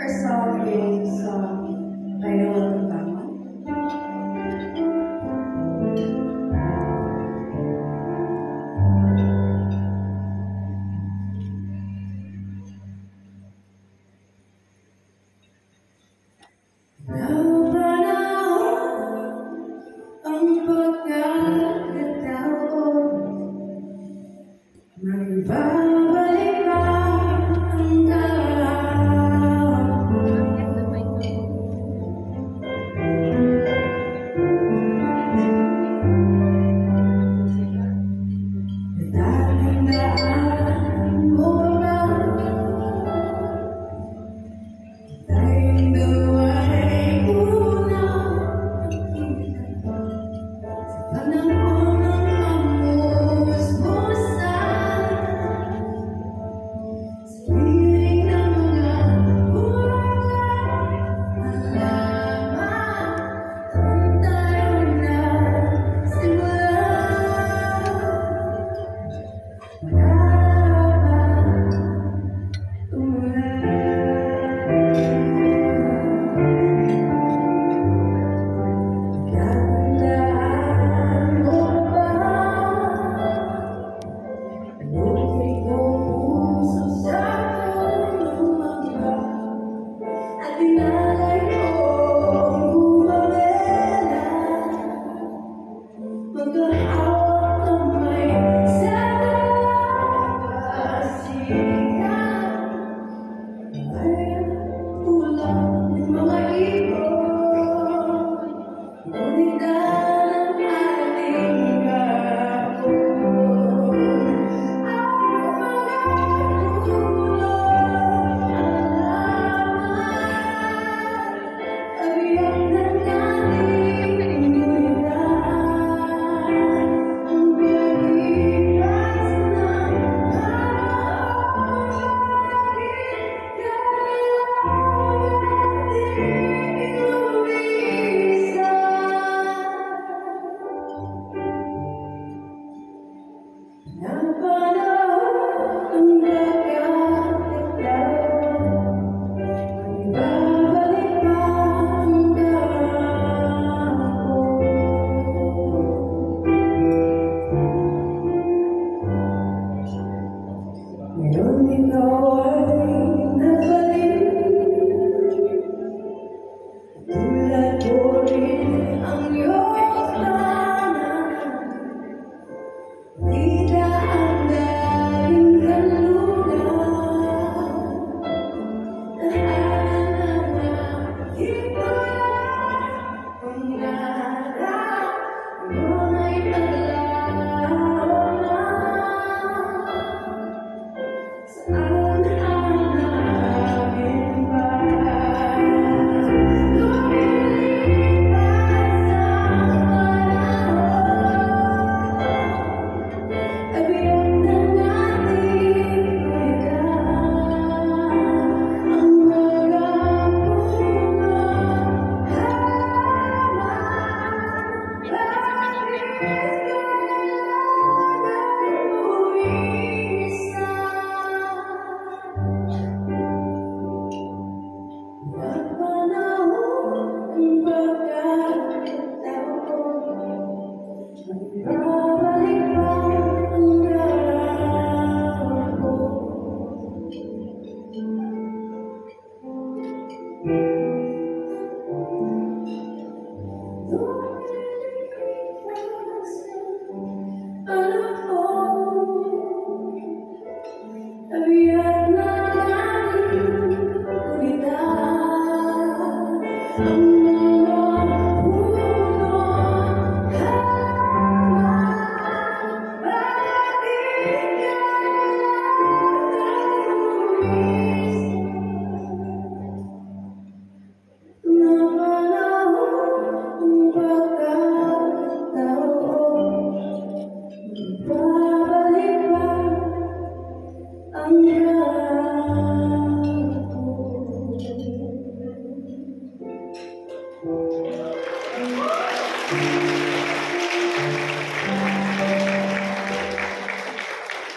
first song is by Noel Tama. Magbabalik ba ang dating daan mo ba? Tayong dalawa ay unang nakita sa panahon ng kamusmusan. Piling ng mga bulaklak na lamang kung tayo nagsimula. Tatandaan mo ba? Bukid kong puso sa lumangga at inalay kong bumabela. Magkahawak kamay sa pasikat ay tulad ng mga ibon. Ngunit ang ating kahapon ang mga tulog pag-iyak ng ating ngunit ang pag-iwas ng ng panahon ng pagkakataon, magbabalik ba ang kahapon? Ngayon ikaw ay nabalik, tulad ko rin ang iyong tahanan. Di daan daing kanluran, tahanan ng himala. Ang lahat mo ay paglaho na. Saan hanapin ba? Lumilipas ang panahon, abiyot ng ating likas, ang mga puno habang langis kailangan umisa. Ang panahon ng pagkakataon, magbabalik ba ang abiyat na ating kulitan, ang mga puno habang bakit kailangan umisa.